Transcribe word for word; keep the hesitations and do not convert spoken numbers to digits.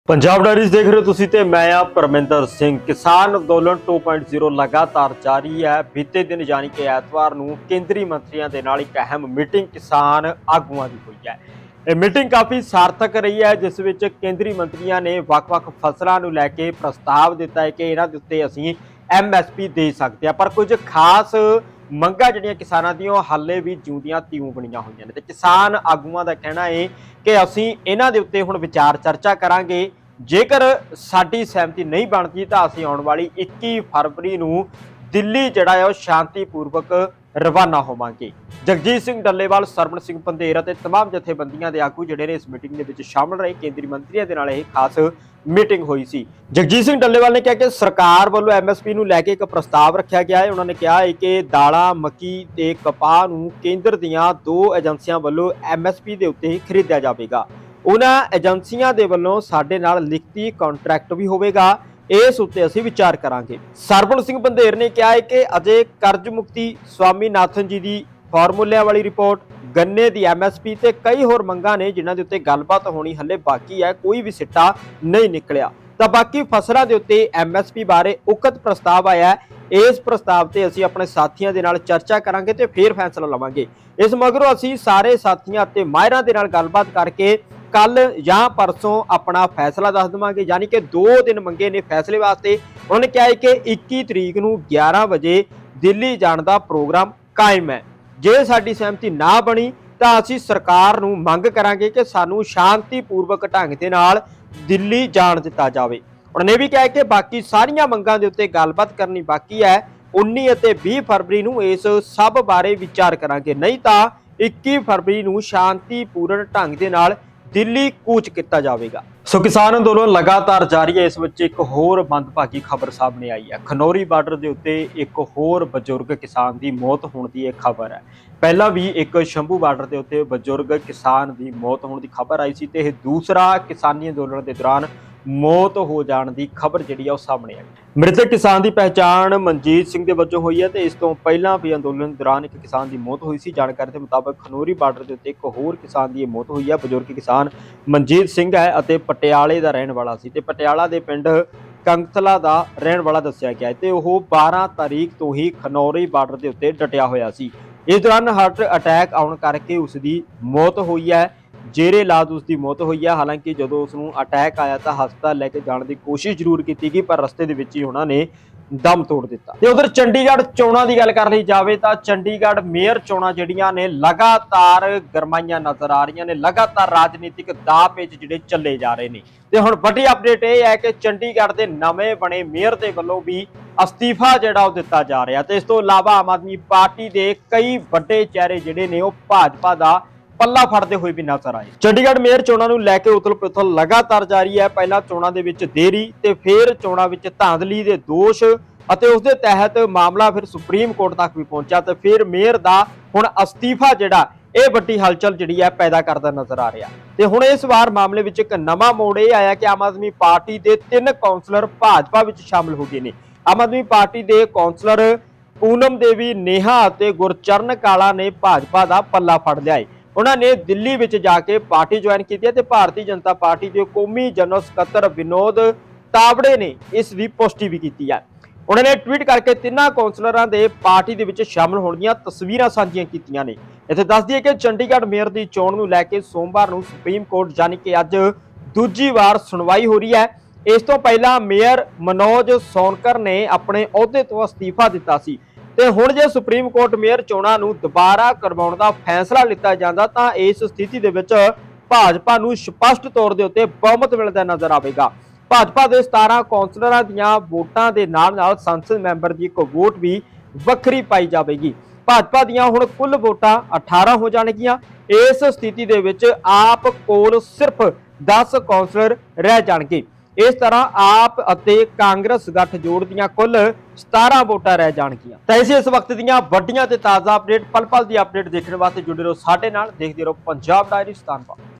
Punjab diaries देख रहे हो तुसी ते मैं आ परमिंदर सिंह। किसान अंदोलन टू पॉइंट ज़ीरो लगातार जारी है। बीते दिन यानी कि एतवार नूं केंद्रीय मंत्रियों के नाल एक अहम मीटिंग किसान आगुआं दी हुई है। ये मीटिंग काफ़ी सार्थक रही है, जिस विच केंद्रीय मंत्रियों ने वख-वख फसलों नूं लैके प्रस्ताव दिता है कि इन्हां दे उत्ते असीं एम एस पी दे सकते हैं, पर कुछ खास मंगां जिहड़ियां किसानां दीआं हाले भी जिउंदियां तिउं बणीआं होईआं ने। ते किसान आगूआं दा कहना है कि असीं इन्हां दे उत्ते हुण विचार चर्चा करांगे। जेकर साडी सहमति नहीं बनती तो असीं आउण वाली इक्की फरवरी नूं दिल्ली जिहड़ा है शांतिपूर्वक रवाना होवांगे। जगजीत सिंह डल्लेवाल, सरवण सिंह पंधेर और तमाम जथेबंदियों के आगू जिहड़े ने इस मीटिंग दे विच शामिल रहे। केंद्रीय मंत्रियों के नाल इह खास मीटिंग हुई सी। जगजीत सिंह डल्लेवाल ने कहा कि सरकार वालों एम एस पी नूं लैके एक प्रस्ताव रखा गया है। उन्होंने कहा है कि दालां, मक्की ते कपाह नूं केंद्र दीआं दो एजेंसियां वालों एम एस पी दे उत्ते ही खरीदिया जावेगा। उन्हां एजेंसियां दे वल्लों साडे नाल लिखती कॉन्ट्रैक्ट भी होवेगा, इस उत्ते असीं विचार करांगे। सरवण सिंह पंधेर ने कहा है कि अजे कर्ज मुक्ति, स्वामीनाथन जी की फार्मूलिਆਂ वाली रिपोर्ट, गन्ने की एम एस पी ते कई होर मंगां ने जिन्हां दे उत्ते गलबात होनी हले बाकी है, कोई भी सिट्टा नहीं निकलिया। तो बाकी फसलों के उत्ते एम एस पी बारे उकत प्रस्ताव आया है। इस प्रस्ताव से असीं अपने साथियों के नाल चर्चा करांगे ते फिर फैसला लवांगे। इस मगरों असीं सारे साथियों ते माहिरां दे नाल गलबात करके कल या परसों अपना फैसला दस देवांगे। यानी कि दो दिन मंगे ने फैसले वास्ते। उन्होंने कहा है कि इक्की तरीक नूं ग्यारह बजे दिल्ली जाने का प्रोग्राम कायम है। जे साडी सहमति ना बनी तो असीं सरकार नूं मंग करांगे कि सानूं शांतिपूर्वक ढंग दे नाल दिल्ली जाण दिता जावे। उन्होंने भी कहा कि बाकी सारियां मंगां दे उत्ते गलबात करनी बाकी है। उन्नी अते बीस फरवरी नूं इस सब बारे विचार करांगे, नहीं तो इक्की फरवरी नूं शांतिपूर्ण ढंग दे नाल दिल्ली कूच किया जाएगा। सो किसान अंदोलन लगातार जारी है। इस विच एक होर मंदभागी खबर सामने आई है। खनौरी बार्डर के उत्ते एक होर बजुर्ग किसान की मौत होने की एक खबर है। पहला भी एक शंभू बार्डर के उत्ते बजुर्ग किसान की मौत होने की खबर आई सी ते दूसरा किसानी अंदोलन के दौरान मौत हो जाने की खबर जिहड़ी है सामने आई। मृतक किसान की पहचान मनजीत सिंह के वजों हुई है ते इस तो पहला भी अंदोलन दौरान एक किसान की मौत हुई सी। जानकारी के मुताबिक खनौरी बार्डर के उत्ते एक होर किसान की मौत हुई है। बजुर्ग किसान मनजीत सिंह है अते पटियाले का रहने वाला सी ते पटियाला के पिंड कंगतला का रहने वाला दस्सिया गया है। वह बारह तारीख तो ही खनौरी बार्डर के उत्ते डटिया होया सी। इस दौरान हार्ट अटैक आने करके उसकी मौत हुई है। जेरे इलाज उसकी मौत हुई है। हालांकि जो उसनूं अटैक आया तो हस्पताल लैके जाने की कोशिश जरूर की गई, पर रस्ते दे विच ही उन्होंने दम तोड़ दिता। ते उधर चंडीगढ़ चोणां की गल कर ली जाए तो चंडीगढ़ मेयर चोणां जिहड़ियां ने लगातार गरमाइयां नजर आ रही ने। लगातार राजनीतिक दाव पेच जिहड़े चले जा रहे हैं। ते हुण वड्डी अपडेट यह है कि चंडीगढ़ के नवे बने मेयर के वल्लों भी अस्तीफा जिहड़ा वो दिता जा रहा है। इस तो इलावा आम आदमी पार्टी के कई वड्डे चेहरे जिहड़े ने वो भाजपा का पल्ला फड़ते हुए भी नजर आए। चंडीगढ़ मेयर चोणां नूं लैके उथल पुथल लगातार जारी है। पहला चोणां दे विच देरी ते फिर चोणां विच धांधली दे दोष अते उस दे तहत मामला फिर सुप्रीम कोर्ट तक भी पहुंचा ते फिर मेयर दा हुण अस्तीफा जिहड़ा ये वड्डी हलचल जिहड़ी है पैदा करदा नजर आ रहा ते हुण इस वार मामले विच एक नवां मोड़ ये आया कि आम आदमी पार्टी के तीन कौंसलर भाजपा विच शामिल हो गए ने। आम आदमी पार्टी के कौंसलर पूनम देवी, नेहा अते गुरचरण काला ने भाजपा का पल्ला फड़ लिया है। उन्होंने दिल्ली में जाके पार्टी ज्वाइन की है। भारतीय जनता पार्टी के कौमी जनरल सकत्तर विनोद तावड़े ने इसकी पुष्टि भी की है। उन्होंने ट्वीट करके तिना कौंसलरों के पार्टी के शामिल होने दी तस्वीर साझियां कीतियां ने। इत्थे दस दिए कि चंडीगढ़ मेयर की चोण नूं लैके सोमवार नूं सुप्रीम कोर्ट यानी कि अज दूजी वार सुनवाई हो रही है। इस तो पहला मेयर मनोज सोनकर ने अपने अहुदे तो अस्तीफा दिता सी ते हुण जे सुप्रीम कोर्ट मेयर चोणां नूं दोबारा करवाउण दा फैसला लिता जांदा तां इस स्थिति दे विच भाजपा नूं स्पष्ट तौर दे उत्ते बहुमत मिलदा नज़र आवेगा। भाजपा के सतारह कौंसलरां दीआं वोटां दे नाल नाल संसद मैंबर की एक वोट भी वखरी पाई जावेगी। भाजपा दीआं हुण कुल वोटां अठारह हो जाणगीआं। इस स्थिति दे विच आप कोल सिर्फ दस कौंसलर रह जाणगे। इस तरह आप अते कांग्रेस गठजोड़ दीआं कुल सतारह वोटां रह जाणगीआं। तां इस इस वक्त दीआं वड्डियां ते ताज़ा अपडेट पल पल दी अपडेट देखने वास्ते जुड़े रहो साडे नाल। देखदे रहो पंजाब डायरी। धन्नवाद।